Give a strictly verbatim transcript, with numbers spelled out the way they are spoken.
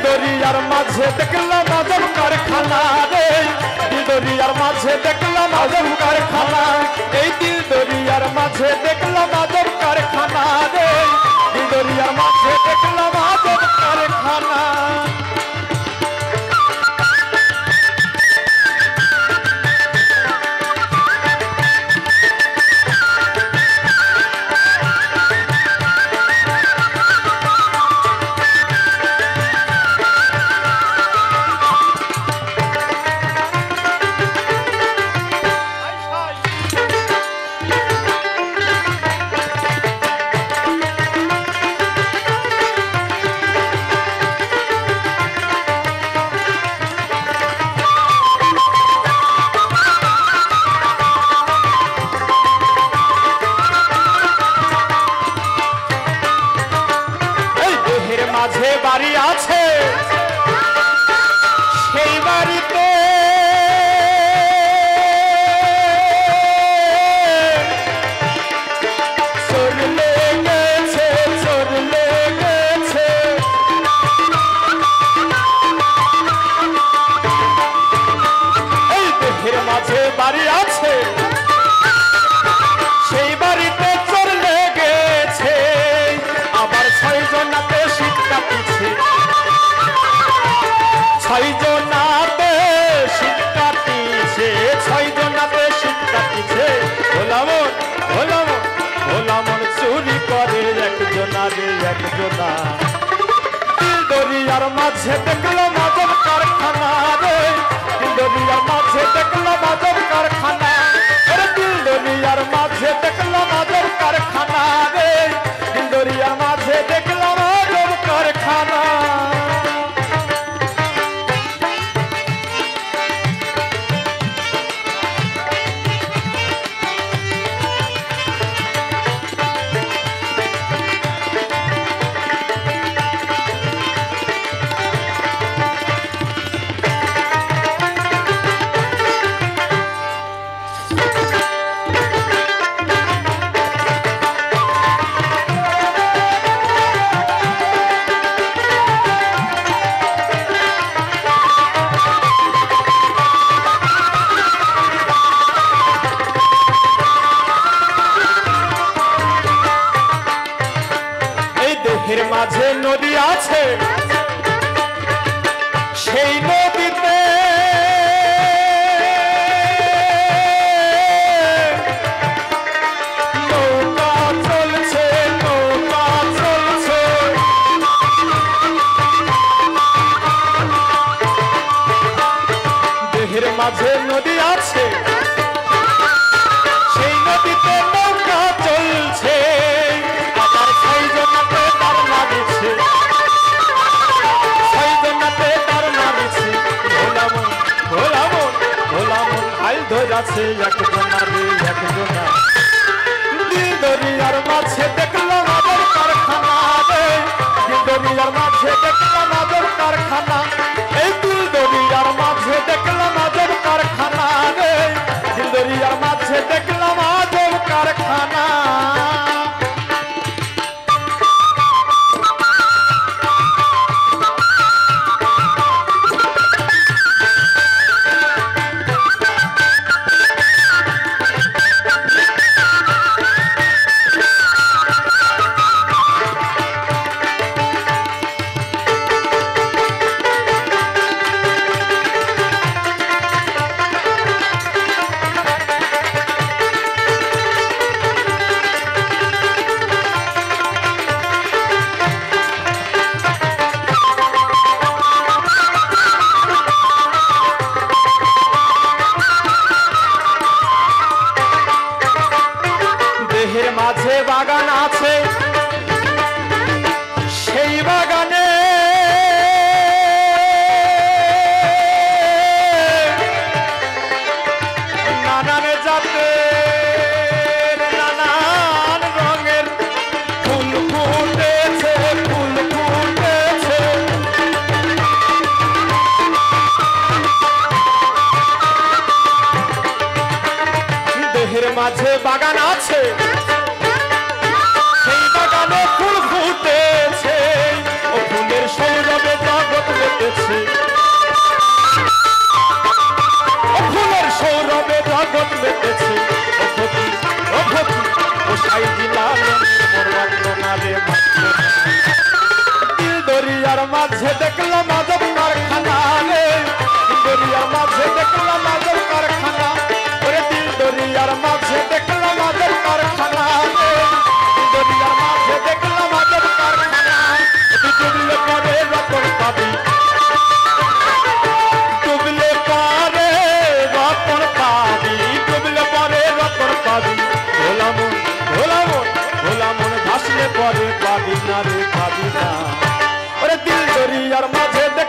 দরিয়ার মাঝে দেখলাম আজব কারখানা রে, দিল দরিয়ার মাঝে দেখলাম আজব কারখানা, এই দিল দরিয়ার মাঝে দেখলাম আজব কারখানা রে, দিল দরিয়ার মাঝে দেখলাম আজব কারখানা। মাঝে বাড়ি আছে সেই বাড়িতে চোর লেগেছে, চোর লেগেছে, এই দেহের মাঝে বাড়ি আছে সেই বাড়িতে চোর লেগেছে, আবার ছয় জনাতে শীত কাটিছে, ছয় জনাতে শীত কাটিছে, ছয় জনাতে শীত কাটিছে, ভোলামন ভোলামন ভোলামন চুরি করে একজনা রে একজনা, দিল দরিয়ার মাঝে দেখলাম আজব কারখানা রে, দিল দরিয়ার মাঝে দেখলাম আজব কারখানা, দিল দরিয়ার মাঝে দেখলাম আজব কারখানা রে, দিল দরিয়ার মাঝে দেখলাম আজব কারখানা। দেহের মাঝে নদী আছে সেই নদীতে নৌকা চলছে, নৌকা চলছে, দেহের মাঝে নদী আছে সেই নদীতে নৌকা চলছে, আবার ছয় জনাতে তার মারিছে, ছয় জনাতে তার মারিছে, ভোলামন ভোলামন ভোলামন হাল ধরাছে একজনা রে একজনা, দিল দরিয়ার মাঝে দেখলাম আজব কারখানা রে, দিল দরিয়ার মাঝে দেখলাম আজব কারখানা, এই দিল দরিয়ার মাঝে দেখলাম আজব কারখানা রে, দিল দরিয়ার মাঝে দেখলাম আজব কারখানা। দেহের মাঝে বাগান আছে সেই বাগানে নানান জাতের নানান রঙের ফুল ফুটেছে, ফুল ফুটেছে, দেহের মাঝে বাগান আছে সেই বাগানে ফুল ফুটেছে, ও ফুলের সৌরভে জগৎ দরিয়ার মাঝে দেখলাম আজব কারখানা রে দরিয়ার মাঝে দেখলাম আজব কারখানা ওরে দিল দরিয়ার মাঝে দেখলাম আজব কারখানা রে দরিয়ার মাঝে দেখলাম আজব কারখানা ডুবলে পরে রতন পাবি ডুবলে পরে রতন পাবি ডুবলে পরে রতন পাবি ভোলা মন ভোলা মন ভোলা মন ভাসলে পরে পাবি না রে পাবি না ওরে দিল দরিয়ার মাঝে